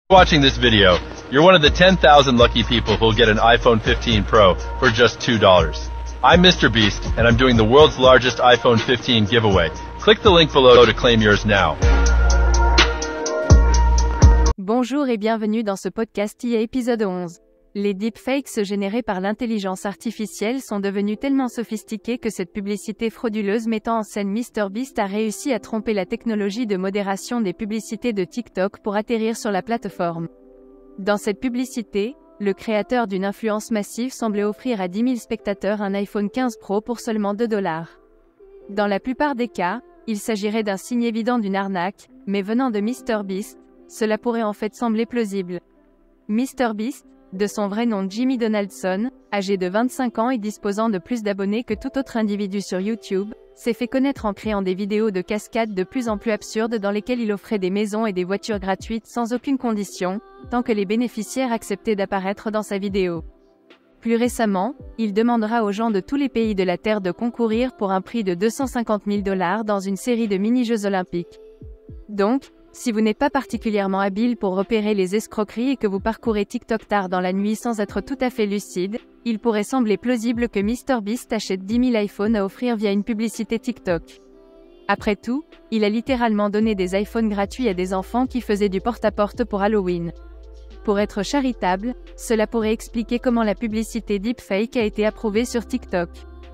Watching this video, you're one of the 10,000 lucky people who'll get an iPhone 15 Pro for just $2. I'm Mr. Beast, and I'm doing the world's largest iPhone 15 giveaway. Click the link below to claim yours now. Bonjour et bienvenue dans ce podcast IA épisode 11. Les deepfakes générés par l'intelligence artificielle sont devenus tellement sophistiqués que cette publicité frauduleuse mettant en scène MrBeast a réussi à tromper la technologie de modération des publicités de TikTok pour atterrir sur la plateforme. Dans cette publicité, le créateur d'une influence massive semblait offrir à 10 000 spectateurs un iPhone 15 Pro pour seulement $2. Dans la plupart des cas, il s'agirait d'un signe évident d'une arnaque, mais venant de MrBeast, cela pourrait en fait sembler plausible. MrBeast, de son vrai nom Jimmy Donaldson, âgé de 25 ans et disposant de plus d'abonnés que tout autre individu sur YouTube, s'est fait connaître en créant des vidéos de cascades de plus en plus absurdes dans lesquelles il offrait des maisons et des voitures gratuites sans aucune condition, tant que les bénéficiaires acceptaient d'apparaître dans sa vidéo. Plus récemment, il demandera aux gens de tous les pays de la Terre de concourir pour un prix de $250 000 dans une série de mini-jeux olympiques. Donc, si vous n'êtes pas particulièrement habile pour repérer les escroqueries et que vous parcourez TikTok tard dans la nuit sans être tout à fait lucide, il pourrait sembler plausible que MrBeast achète 10 000 iPhones à offrir via une publicité TikTok. Après tout, il a littéralement donné des iPhones gratuits à des enfants qui faisaient du porte-à-porte pour Halloween. Pour être charitable, cela pourrait expliquer comment la publicité deepfake a été approuvée sur TikTok.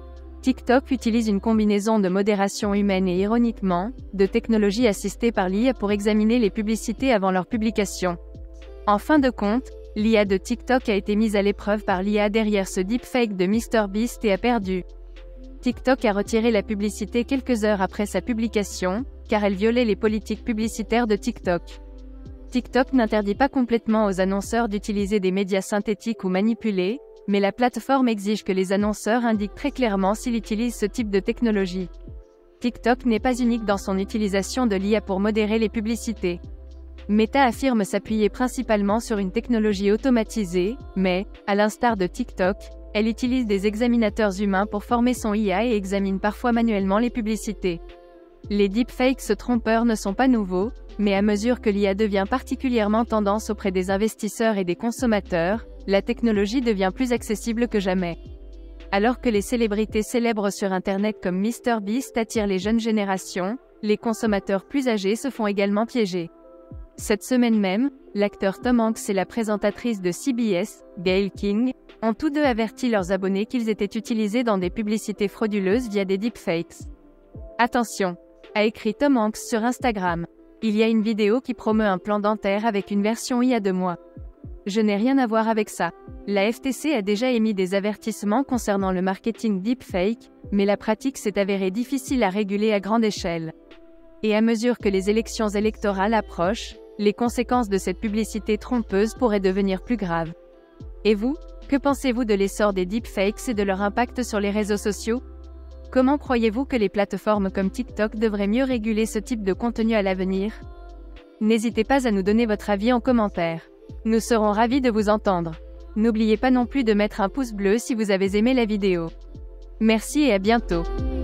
TikTok utilise une combinaison de modération humaine et ironiquement, de technologies assistées par l'IA pour examiner les publicités avant leur publication. En fin de compte, l'IA de TikTok a été mise à l'épreuve par l'IA derrière ce deepfake de MrBeast et a perdu. TikTok a retiré la publicité quelques heures après sa publication, car elle violait les politiques publicitaires de TikTok. TikTok n'interdit pas complètement aux annonceurs d'utiliser des médias synthétiques ou manipulés, mais la plateforme exige que les annonceurs indiquent très clairement s'ils utilisent ce type de technologie. TikTok n'est pas unique dans son utilisation de l'IA pour modérer les publicités. Meta affirme s'appuyer principalement sur une technologie automatisée, mais, à l'instar de TikTok, elle utilise des examinateurs humains pour former son IA et examine parfois manuellement les publicités. Les deepfakes trompeurs ne sont pas nouveaux, mais à mesure que l'IA devient particulièrement tendance auprès des investisseurs et des consommateurs, la technologie devient plus accessible que jamais. Alors que les célébrités célèbres sur Internet comme MrBeast attirent les jeunes générations, les consommateurs plus âgés se font également piéger. Cette semaine même, l'acteur Tom Hanks et la présentatrice de CBS, Gayle King, ont tous deux averti leurs abonnés qu'ils étaient utilisés dans des publicités frauduleuses via des deepfakes. Attention, a écrit Tom Hanks sur Instagram. Il y a une vidéo qui promeut un plan dentaire avec une version IA de moi. Je n'ai rien à voir avec ça. La FTC a déjà émis des avertissements concernant le marketing deepfake, mais la pratique s'est avérée difficile à réguler à grande échelle. Et à mesure que les élections électorales approchent, les conséquences de cette publicité trompeuse pourraient devenir plus graves. Et vous, que pensez-vous de l'essor des deepfakes et de leur impact sur les réseaux sociaux? Comment croyez-vous que les plateformes comme TikTok devraient mieux réguler ce type de contenu à l'avenir? N'hésitez pas à nous donner votre avis en commentaire. Nous serons ravis de vous entendre. N'oubliez pas non plus de mettre un pouce bleu si vous avez aimé la vidéo. Merci et à bientôt.